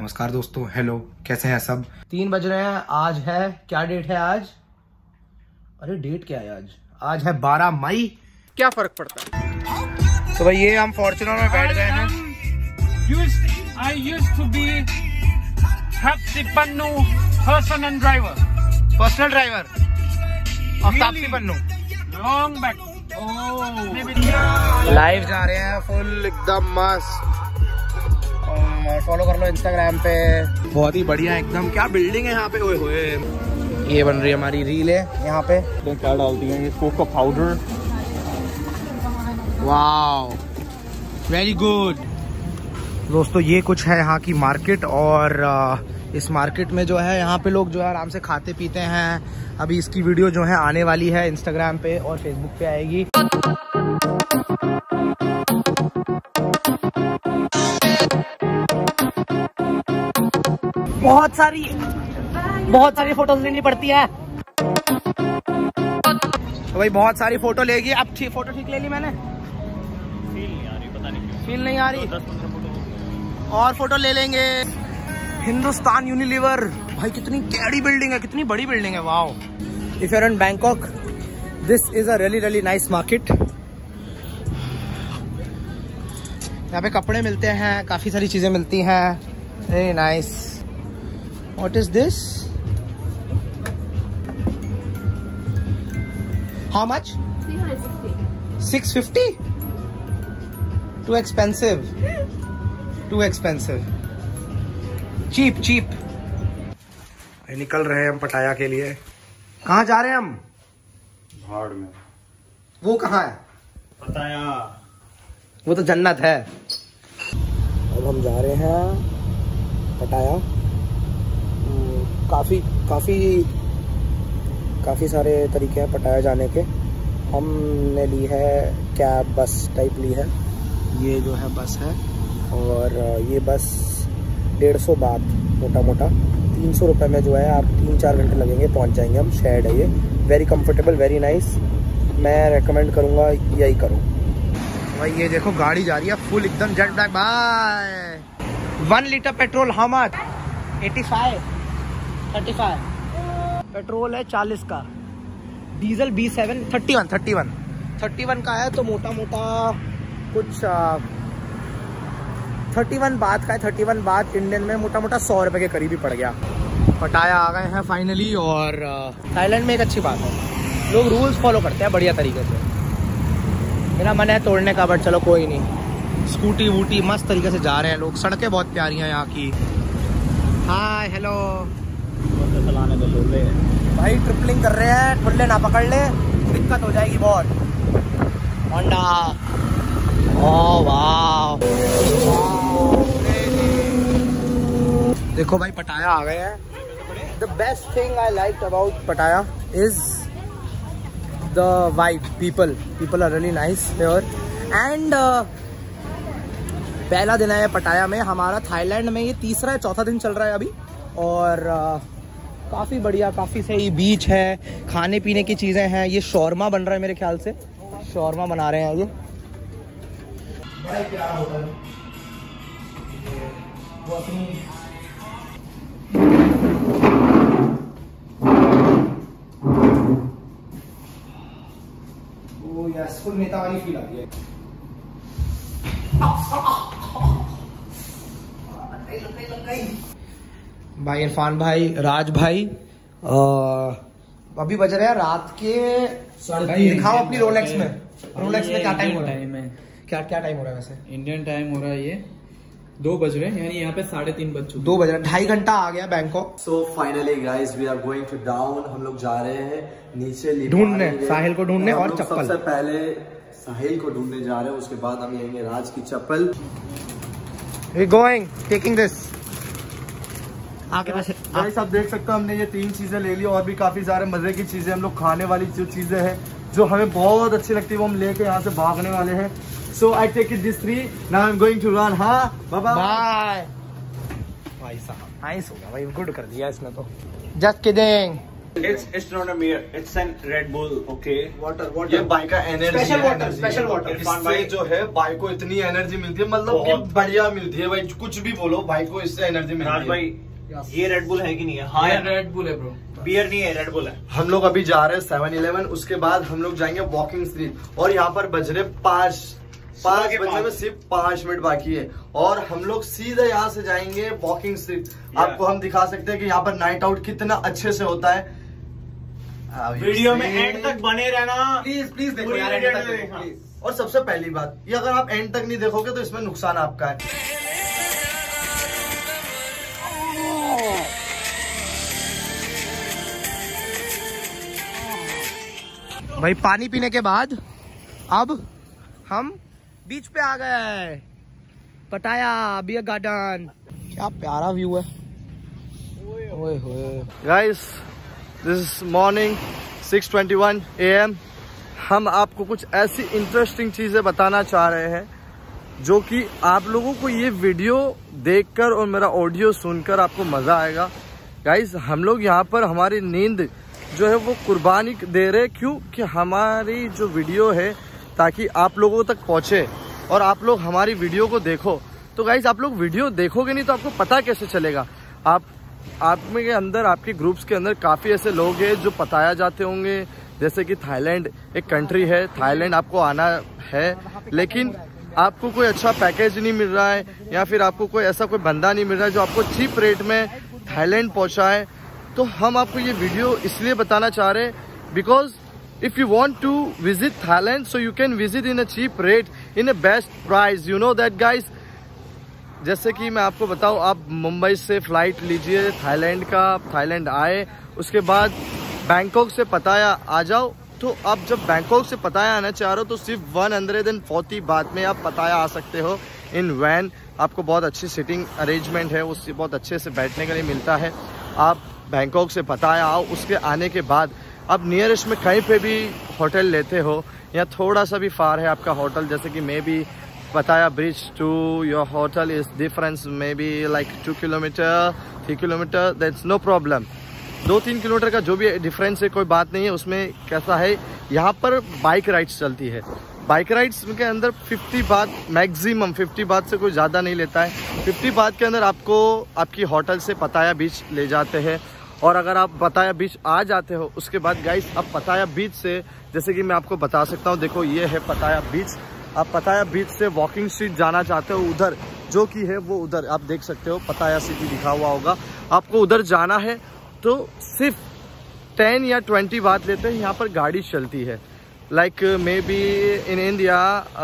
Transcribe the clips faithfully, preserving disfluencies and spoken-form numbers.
नमस्कार दोस्तों, हेलो, कैसे हैं सब। तीन बज रहे हैं। आज है क्या डेट है आज? अरे डेट क्या है आज? आज है बारह मई। क्या फर्क पड़ता है। तो भाई ये हम फॉर्च्यूनर में बैठ गए हैं। I used to be Taapsee Pannu person and driver. Personal driver और Taapsee Pannu. Long back. Oh. Live जा रहे हैं फुल एकदम मस्त। और फॉलो कर लो इंस्टाग्राम पे। बहुत ही बढ़िया एकदम। क्या बिल्डिंग है यहाँ पे। ओए होए, ये बन रही है हमारी रील है यहाँ पे। क्या डालती है ये? Cocoa powder. Wow, very good. दोस्तों ये कुछ है यहाँ की मार्केट। और इस मार्केट में जो है यहाँ पे लोग जो है आराम से खाते पीते हैं। अभी इसकी वीडियो जो है आने वाली है इंस्टाग्राम पे और फेसबुक पे आएगी। बहुत सारी बहुत सारी फोटोज लेनी पड़ती है तो भाई बहुत सारी फोटो लेगी। अब ठीक फोटो ठीक ले ली मैंने। फील नहीं आ रही, पता नहीं क्यों फील नहीं आ रही। और फोटो ले लेंगे। हिंदुस्तान यूनिलीवर भाई कितनी कैडी बिल्डिंग है, कितनी बड़ी बिल्डिंग है। Wow. If you are in Bangkok, this is a really really nice market. यहाँ पे कपड़े मिलते हैं, काफी सारी चीजें मिलती हैं। Very nice. What is this? How much? Six fifty. Too expensive, too expensive. Cheap cheap. निकल रहे हैं हम पटाया के लिए। कहाँ जा रहे हैं हम? भाड़ में। वो कहाँ है? पटाया। वो तो जन्नत है। अब हम जा रहे हैं पटाया। काफी काफी काफी सारे तरीके हैं पटाया जाने के। हमने ली है कैब, बस टाइप ली है। ये जो है बस है। और ये बस डेढ़ सौ बात मोटा मोटा तीन सौ रुपये में जो है आप तीन चार घंटे लगेंगे, पहुंच जाएंगे हम। शेयर्ड है ये, वेरी कंफर्टेबल, वेरी नाइस। मैं रेकमेंड करूंगा यही करो भाई। ये देखो गाड़ी जा रही है फुल एकदम jet black. Bye. One litre petrol how much? Eighty five, thirty five. Petrol है चालीस का, diesel B seven, thirty one thirty one thirty one का है। तो मोटा मोटा कुछ थर्टी वन बात का है। थर्टी वन बात इंडियन में मोटा मोटा सौ रुपए के करीब ही पड़ गया। पटाया आ गए हैं फाइनली। और थाईलैंड में एक अच्छी बात है, लोग रूल्स फॉलो करते हैं बढ़िया तरीके से। मेरा मन है तोड़ने का, बट चलो कोई नहीं। स्कूटी वूटी मस्त तरीके से जा रहे हैं लोग। सड़कें बहुत प्यारी हैं यहाँ की। Hi hello. चलाने तो लोले भाई ट्रिपलिंग कर रहे हैं, ठुल्ले ना पकड़ ले, दिक्कत हो जाएगी बहुत। होंडा। ओह वाह, देखो भाई पटाया आ गए हैं। The best thing I like about Pattaya is the vibe. People people are really nice here. And पहला दिन है पटाया में हमारा। थाईलैंड में ये तीसरा या चौथा दिन चल रहा है अभी। और uh, काफ़ी बढ़िया, काफ़ी सही बीच है, खाने पीने की चीज़ें हैं। ये शौरमा बन रहा है मेरे ख्याल से, शौरमा बना रहे हैं ये। बड़ा प्यारा होटल। वो अपनी वो यस फुल नेता वाली फील आती है। भाई इरफान भाई, राज भाई, आ, अभी बज रहे हैं रात के। दिखाओ अपनी रोलेक्स में। रोलेक्स में क्या टाइम हो रहा है? क्या क्या टाइम हो रहा है वैसे? इंडियन टाइम हो रहा है ये दो बज रहे हैं, यानी यहाँ पे साढ़े तीन बज चुके। दो बज रहे हैं, ढाई घंटा आ गया Bangkok. So finally guys we are going to down. हम लोग जा रहे हैं नीचे ढूंढने, साहिल को ढूंढने और चप्पल। सबसे पहले साहिल को ढूंढने जा रहे हैं, उसके बाद हम लेंगे राज की चप्पल। We going taking this. आगे वैसे गाइस आप देख सकते हो हमने ये तीन चीजें ले ली और भी काफी सारे मजे की चीजें, हम लोग खाने वाली जो चीजें हैं जो हमें बहुत अच्छी लगती है वो हम लेके यहाँ से भागने वाले हैं। So I take it this three, now I am going to run. हाँ बाय बाय। भाई साहब नाइस हो गया भाई, गुड कर दिया इसने तो। Just kidding. It's it's not a beer. It's an Red Bull. Okay. Water water ये बाइक का energy special water special water इससे जो है बाइक को इतनी एनर्जी मिलती है, मतलब कि बढ़िया मिलती है भाई, कुछ भी बोलो बाइक को इससे एनर्जी मिलती है। राज भाई ये रेड बुल है कि नहीं है? हाँ रेड बुल है ब्रो, बियर नहीं है, रेड बुल है। हम लोग अभी जा रहे हैं सेवन इलेवन, उसके बाद हम लोग जाएंगे वॉकिंग स्ट्रीट और यहाँ पर बज रहे पाँच पाँच बजने में सिर्फ पाँच मिनट बाकी है और हम लोग सीधे यहाँ से जाएंगे वॉकिंग स्ट्रीट। आपको हम दिखा सकते हैं कि यहाँ पर नाइट आउट कितना अच्छे से होता है। वीडियो में एंड तक बने रहना प्लीज प्लीज देखो यार, एंड तक देखो प्लीज। और सबसे पहली बात, ये अगर आप एंड तक नहीं देखोगे तो इसमें नुकसान आपका है। भाई पानी पीने के बाद अब हम बीच पे आ गए, पटाया बियर गार्डन। क्या प्यारा व्यू है। ओए होए guys, this is morning six twenty one A M. हम आपको कुछ ऐसी इंटरेस्टिंग चीजें बताना चाह रहे हैं जो कि आप लोगों को ये वीडियो देखकर और मेरा ऑडियो सुनकर आपको मजा आएगा। गाइस, हम लोग यहाँ पर हमारी नींद जो है वो कुर्बानी दे रहे, क्यों कि हमारी जो वीडियो है ताकि आप लोगों तक पहुंचे और आप लोग हमारी वीडियो को देखो। तो गाइस, आप लोग वीडियो देखोगे नहीं तो आपको पता कैसे चलेगा। आप आप में के अंदर, आपके ग्रुप्स के अंदर काफ़ी ऐसे लोग हैं जो पताया जाते होंगे, जैसे कि थाईलैंड एक कंट्री है, थाईलैंड आपको आना है लेकिन आपको कोई अच्छा पैकेज नहीं मिल रहा है या फिर आपको कोई ऐसा कोई बंदा नहीं मिल रहा है जो आपको चीप रेट में थाईलैंड पहुंचाए। तो हम आपको ये वीडियो इसलिए बताना चाह रहे हैं because if you want to visit Thailand so you can visit in a cheap rate in a best price, you know that guys. जैसे कि मैं आपको बताऊं, आप मुंबई से फ्लाइट लीजिए थाईलैंड का, थाईलैंड आए, उसके बाद बैंकॉक से पताया आ जाओ। तो आप जब बैंकॉक से पताया आना चाह रहे हो तो सिर्फ वन हंड्रेड एंड फोर्टी बात में आप पताया आ सकते हो इन वैन। आपको बहुत अच्छी सिटिंग अरेंजमेंट है, उससे बहुत अच्छे से बैठने के लिए मिलता है। आप बैंकॉक से पताया आओ, उसके आने के बाद आप नियरेस्ट में कहीं पे भी होटल लेते हो या थोड़ा सा भी फार है आपका होटल, जैसे कि maybe Pattaya bridge to your hotel is difference maybe like two kilometre three kilometre, that's no problem. दो तीन किलोमीटर का जो भी डिफरेंस है कोई बात नहीं है। उसमें कैसा है, यहाँ पर बाइक राइड्स चलती है। बाइक राइड्स के अंदर फिफ्टी बात, मैक्सिमम फिफ्टी बात से कोई ज़्यादा नहीं लेता है। फिफ्टी बात के अंदर आपको आपकी होटल से पताया बीच ले जाते हैं और अगर आप पताया बीच आ जाते हो उसके बाद गाइस आप पताया बीच से, जैसे कि मैं आपको बता सकता हूँ, देखो ये है पताया बीच। आप पताया बीच से वॉकिंग स्ट्रीट जाना चाहते हो, उधर जो कि है वो उधर आप देख सकते हो, पताया सिटी लिखा हुआ होगा। आपको उधर जाना है तो सिर्फ टेन या ट्वेंटी बात लेते हैं। यहाँ पर गाड़ी चलती है like maybe in India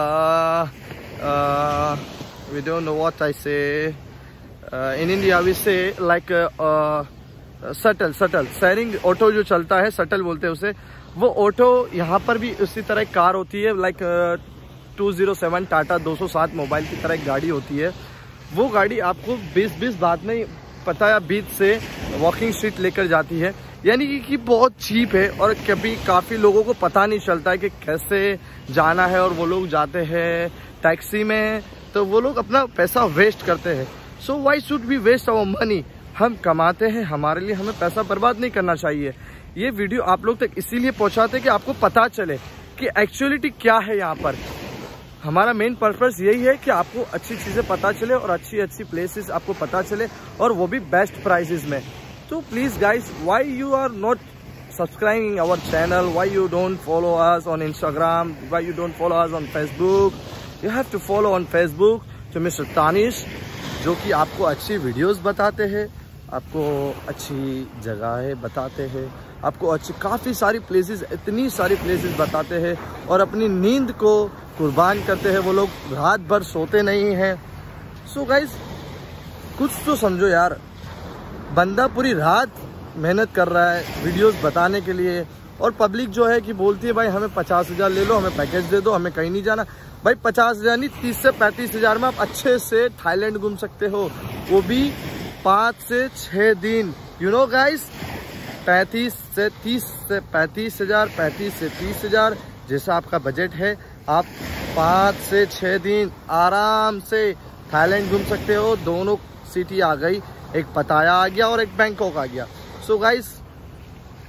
we don't know what I say, in India we say like subtle subtle sharing auto जो चलता है, सटल बोलते हैं उसे। वो ऑटो यहाँ पर भी उसी तरह एक कार होती है, like two zero seven Tata दो सौ सात मोबाइल की तरह एक गाड़ी होती है। वो गाड़ी आपको बीस बीस बात में पताया बीच से वॉकिंग स्ट्रीट लेकर जाती है, यानी कि, कि बहुत चीप है और कभी काफ़ी लोगों को पता नहीं चलता है कि कैसे जाना है और वो लोग जाते हैं टैक्सी में, तो वो लोग अपना पैसा वेस्ट करते हैं। So why should we waste our money? हम कमाते हैं, हमारे लिए हमें पैसा बर्बाद नहीं करना चाहिए। ये वीडियो आप लोग तक इसीलिए पहुंचाते कि आपको पता चले कि एक्चुअलिटी क्या है। यहाँ पर हमारा मेन पर्पस यही है कि आपको अच्छी चीज़ें पता चले और अच्छी अच्छी प्लेसेस आपको पता चले और वो भी बेस्ट प्राइसेस में। तो please guys, why you are not subscribing our channel, why you don't follow us on Instagram, why you don't follow us on Facebook? You have to follow on Facebook to mister Tanish, जो कि आपको अच्छी videos बताते हैं, आपको अच्छी जगहें बताते हैं, आपको अच्छी काफ़ी सारी प्लेसेस, इतनी सारी प्लेसेस बताते हैं और अपनी नींद को कुर्बान करते हैं। वो लोग रात भर सोते नहीं हैं। सो गाइस, कुछ तो समझो यार, बंदा पूरी रात मेहनत कर रहा है वीडियोस बताने के लिए और पब्लिक जो है कि बोलती है भाई हमें पचास हज़ार ले लो, हमें पैकेज दे दो, हमें कहीं नहीं जाना। भाई पचास हज़ार नहीं, तीस से पैंतीस हज़ार में आप अच्छे से थाईलैंड घूम सकते हो, वो भी पाँच से छः दिन। यू नो गाइस, पैंतीस से तीस से पैंतीस हज़ार, पैंतीस से तीस हज़ार जैसा आपका बजट है, आप पाँच से छः दिन आराम से थाईलैंड घूम सकते हो। दोनों सिटी आ गई, एक पताया आ गया और एक बैंकॉक आ गया। So guys,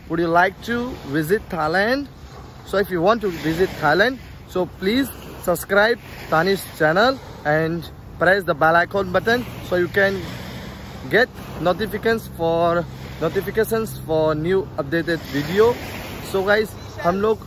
would you like to visit Thailand? So if you want to visit Thailand, so please subscribe Tanish channel and press the bell icon button so you can get notifications for notifications for new updated video. So guys, हम लोग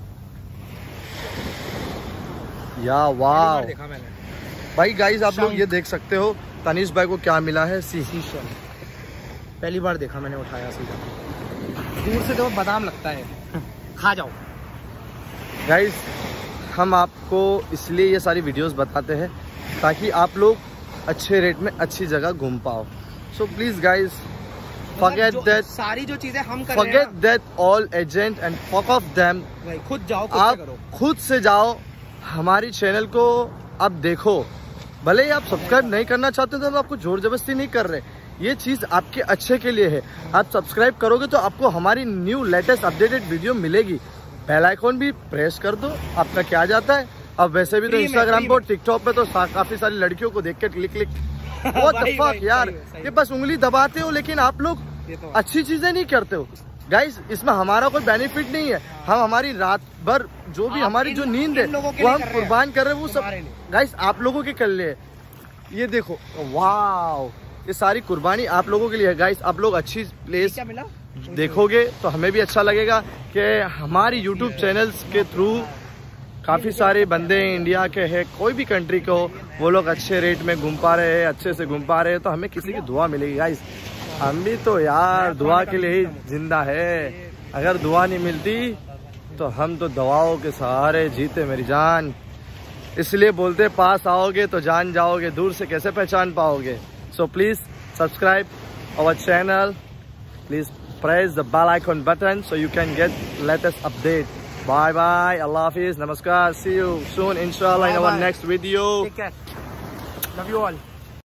या वाह देखा मैंने भाई guys, आप लोग ये देख सकते हो तनीश भाई को क्या मिला है। सी शीशम पहली बार देखा मैंने उठाया सीधा, दूर से तो बादाम लगता है, खा जाओ। गाइस, हम आपको इसलिए ये सारी वीडियोस बताते हैं ताकि आप लोग अच्छे रेट में अच्छी जगह घूम पाओ। So please guys, forget that सारी जो चीजें हम कर forget that all agent and fuck off them. खुद जाओ, खुद आप करो। खुद से जाओ, हमारी चैनल को आप देखो। भले ही आप सब्सक्राइब नहीं करना चाहते तो हम आपको जोर जबरदस्ती नहीं कर रहे, ये चीज आपके अच्छे के लिए है। आप सब्सक्राइब करोगे तो आपको हमारी न्यू लेटेस्ट अपडेटेड वीडियो मिलेगी। बेल आइकॉन भी प्रेस कर दो, आपका क्या जाता है। अब वैसे भी तो इंस्टाग्राम पर, टिकटॉक पे तो काफी सारी लड़कियों को देख के click click what the fuck यार, ये बस उंगली दबाते हो लेकिन आप लोग अच्छी चीजें नहीं करते हो। गाइस, इसमें हमारा कोई बेनिफिट नहीं है। हम हमारी रात भर जो भी हमारी जो नींद है वो हम कुर्बान कर रहे हैं, वो सब गाइस आप लोगों के कर लिए। ये देखो, वाह, ये सारी कुर्बानी आप लोगों के लिए है। गाइस, आप लोग अच्छी प्लेस देखोगे तो हमें भी अच्छा लगेगा कि हमारी यूट्यूब चैनल्स के थ्रू काफ़ी सारे बंदे इंडिया के हैं, कोई भी कंट्री को, वो लोग अच्छे रेट में घूम पा रहे हैं, अच्छे से घूम पा रहे हैं, तो हमें किसी की दुआ मिलेगी। गाइस, हम भी तो यार दुआ के लिए ही जिंदा है। अगर दुआ नहीं मिलती तो हम तो दवाओं के सहारे जीते मेरी जान। इसलिए बोलते पास आओगे तो जान जाओगे, दूर से कैसे पहचान पाओगे। So please subscribe our channel, please press the bell icon button so you can get latest update. Bye bye, Allah Hafiz, Namaskar, see you soon inshallah in our next video. Take care, love you all.